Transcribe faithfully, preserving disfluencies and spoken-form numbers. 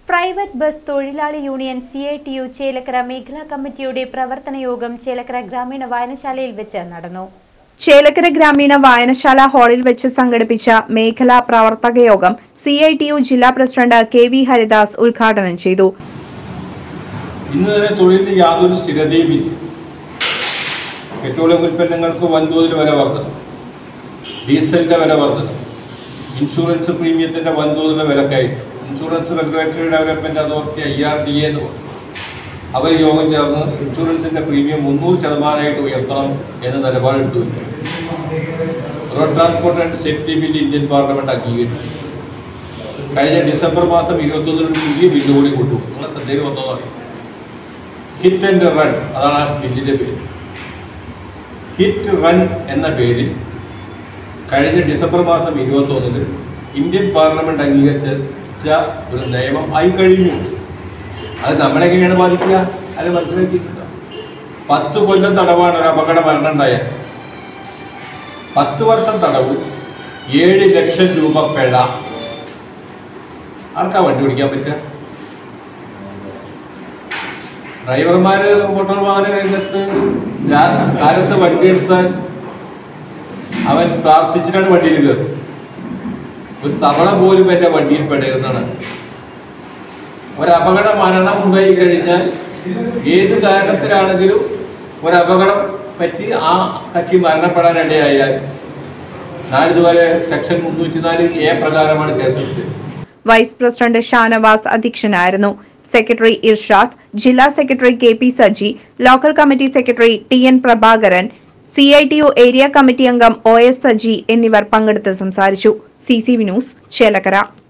Private bus തൊഴിലാളി union C I T U Chelakkara മേഖലാ കമ്മിറ്റിയുടെ പ്രവർത്തന യോഗം ചേലക്കര ഗ്രാമീണ വായനശാലയിൽ വെച്ച് നടന്നു. ചേലക്കര ഗ്രാമീണ വായനശാല ഹാളിൽ വെച്ച് സംഘടിപ്പിച്ച മേഖലാ പ്രവർത്തക യോഗം സി ഐ ടി യു ജില്ലാ പ്രസിഡന്റ് കെ വി ഹരിദാസ് ഉദ്ഘാടനം ചെയ്തു. ഇന്ന് തന്നെ തൊഴിലിന് യാതൊരു സ്ഥിരതയുമില്ല. പെട്രോളിയം ഉൽപ്പന്നങ്ങൾക്ക് വൻതോതിൽ വില വർധന, ഡീസലിന്റെ വില വർധന, ഇൻഷുറൻസ് പ്രീമിയത്തിന്റെ വൻതോതിലെ വിലക്കയറ്റം. Insurance regulatory development authority I R D എന്ന് അവർ യോഗം ചേർന്ന് ഇൻഷുറൻസിന്റെ പ്രീമിയം മുന്നൂറ് ശതമാനമായിട്ട് ഉയർത്തണം എന്ന നിലപാടെടുത്തു. Road transport and safety bill Indian parliament അംഗീകരിച്ചു. കഴിഞ്ഞ ഡിസംബർ മാസം ഇരുപത്തൊന്നിന് പുതിയ ബില്ല് കൂടി കൊണ്ടു. നിങ്ങളെ ശ്രദ്ധയിൽ വന്നതാണ് ഹിറ്റ് ആൻഡ് റൺ. അതാണ് ആ ബില്ലിന്റെ പേര്. ഹിറ്റ് റൺ എന്ന പേരിൽ കഴിഞ്ഞ ഡിസംബർ മാസം ഇരുപത്തൊന്നിന് ഇന്ത്യൻ പാർലമെന്റ് അംഗീകരിച്ച ഒരു നിയമം ആയി കഴിഞ്ഞു. അത് നമ്മളെങ്ങനെയാണ് ബാധിക്കുക? അത് മനസ്സിലാക്കിയിട്ടില്ല. പത്ത് കൊല്ലം തടവാണ് ഒരു അപകട മരണം ഉണ്ടായാൽ. പത്ത് വർഷം തടവ്, ഏഴ് ലക്ഷം രൂപ പിഴ. ആർക്കാ വണ്ടി ഓടിക്കാൻ പറ്റുക? ഡ്രൈവർമാര് മോട്ടോർ വാഹന രംഗത്ത് കാലത്ത് വണ്ടി എടുത്താൽ അവൻ പ്രാർത്ഥിച്ചിട്ടാണ് വണ്ടിയിൽ കയറും. ഒരു തവണ പോലും എന്റെ വണ്ടിയിൽ പെടരുന്നതാണ്. ഒരപകട മരണം ഉണ്ടായി കഴിഞ്ഞാൽ ഏത് കാരണത്തിലാണെങ്കിലും ഒരപകടം പറ്റി ആ കക്ഷി മരണപ്പെടാൻ ഇടയായാൽ നാളിതുവരെ സെക്ഷൻ മുന്നൂറ്റി നാല് എ പ്രകാരമാണ് കേസെടുത്തത്. വൈസ് പ്രസിഡന്റ് ഷാനവാസ് അധ്യക്ഷനായിരുന്നു. സെക്രട്ടറി ഇർഷാദ്, ജില്ലാ secretary K P Saji, local committee secretary T N Prabhakaran, C I T U area committee അംഗം ഒ എസ് സജി എന്നിവർ പങ്കെടുത്ത് സംസാരിച്ചു. C C V news Chelakkara.